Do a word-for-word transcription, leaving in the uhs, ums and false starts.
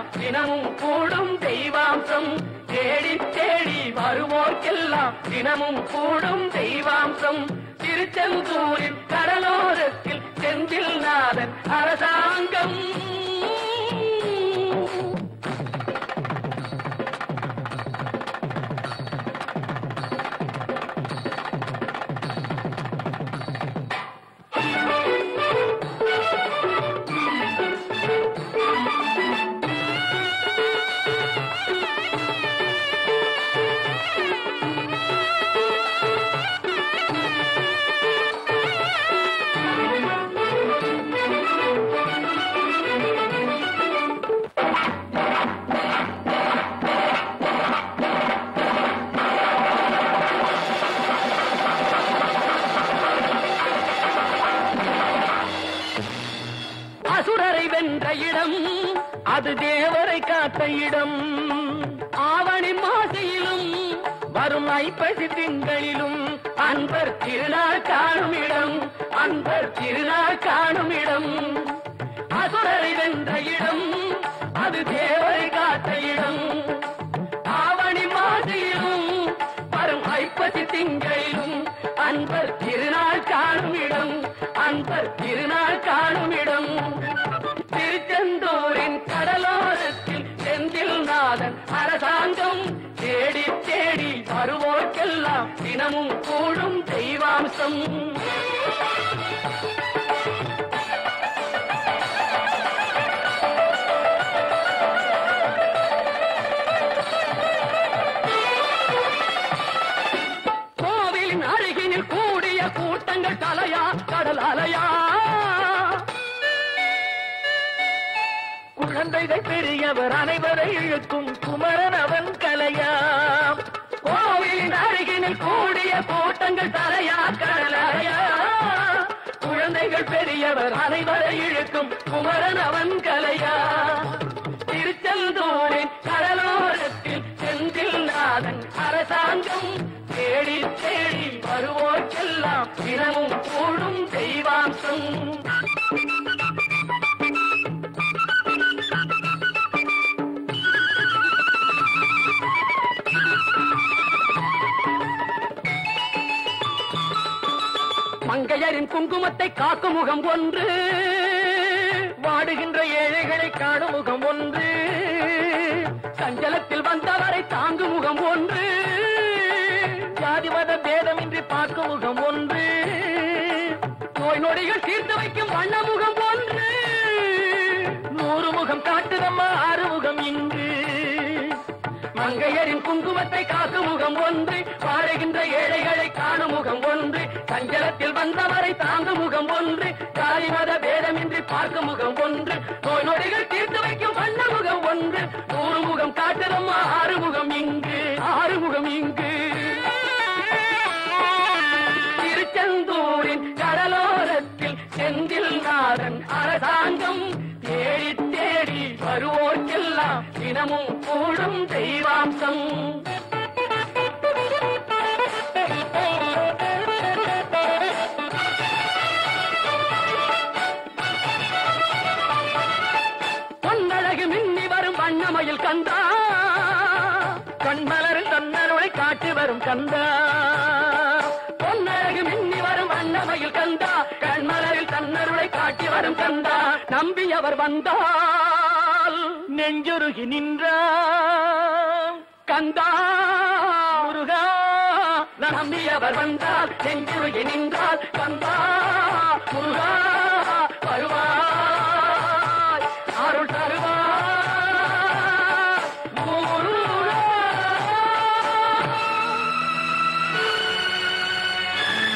தினமும் கூடும் தெய்வாம்சம் தேடி தேடி வருவோர்க்கெல்லாம் தினமும் கூடும் தெய்வாம்சம் திருச்செந்தூரில் கடலோரத்தில் செந்தில் நாதன் அரசாங்கம் வென்ற இடம் அது தேவரை காத்த இடம் ஆவணி மாசையிலும் வரும் ஐப்பசி திங்களிலும் அன்பர் திருநாள் காணும் இடம் அன்பர் திருநாள் காணும் இடம் அசுரரை வென்ற இடம் அது தேவரை காத்த இடம் ஆவணி மாசையிலும் வரும் ஐப்பசி திங்களிலும் அன்பர் திருநாள் காணும் இடம் அன்பர் திருநாள் காணும் இடம் திருச்செந்தூரின் கடலோரத்தில் செந்தில் நாதன் அரசாங்கம் தேடி தேடி வருவோர்க்கெல்லாம் தினமும் கூடும் தெய்வாம்சம் கோவிலின் அருகினில் கூடிய கூட்டங்கள் தலையா கடல் அலையா குழந்தைகள் பெரியவர் அனைவரை இழுக்கும் குமரன் அவன் கலையாம் கோவிலின் அருகினில் கூடிய கூட்டங்கள் தலையா கடலையா குழந்தைகள் பெரியவர் அனைவரை இழுக்கும் குமரன் அவன் கலையா திருச்செந்தூரின் கடலோரத்தில் செந்தில் நாதன் அரசாங்கம் தேடி தேடி வருவோர்க்கெல்லாம் தினமும் கூடும் தெய்வாம்சம் மங்கையரின் குங்குமத்தை காக்கும் முகம் ஒன்று வாடுகின்ற ஏழைகளை காணும் முகம் ஒன்று சஞ்சலத்தில் வந்தவரை தாங்கும் முகம் ஒன்று ஜாதி மத பேதமின்றி பார்க்கும் முகம் ஒன்று நோய் நொடிகள் தீர்த்து வைக்கும் வண்ண முகம் ஒன்று நூறு முகம் காட்டுதம்மா ஆறு முகம் இங்கு மங்கையரின் குங்குமத்தை காக்கும் முகம் ஒன்று வாழுகின்ற ஏழைகளை காணும் முகம் ஒன்று சஞ்சலத்தில் வந்தவரை தாங்கும் முகம் ஒன்று ஜாதி மத பேதமின்றி பார்க்கும் முகம் ஒன்று நோய் நொடிகள் தீர்த்து வைக்கும் வண்ண முகம் ஒன்று நூறு முகம் காட்டுதம்மா ஆறு முகம் இங்கு ஆறு முகம் இங்கு திருச்செந்தூரின் கடலோரத்தில் செந்தில் நாதன் அரசாங்கம் தேடி தேடி வருவோர்க்கெல்லாம் தினமும் கூடும் தெய்வாம்சம் பொன்னழகு மின்னி வரும் வண்ணமயில் கந்தா கண்மலரில் தன்னருளை காட்டி வரும் கந்தா பொன்னழகு மின்னி வரும் வண்ணமயில் கந்தா கண்மலரில் தன்னருளை காட்டி வரும் கந்தா நம்பியவர் வந்தால் நெஞ்சுருகி நின்றான் கந்தா முருகா நம்பியவர் வந்தால் நெஞ்சுருகி நின்றால் கந்தா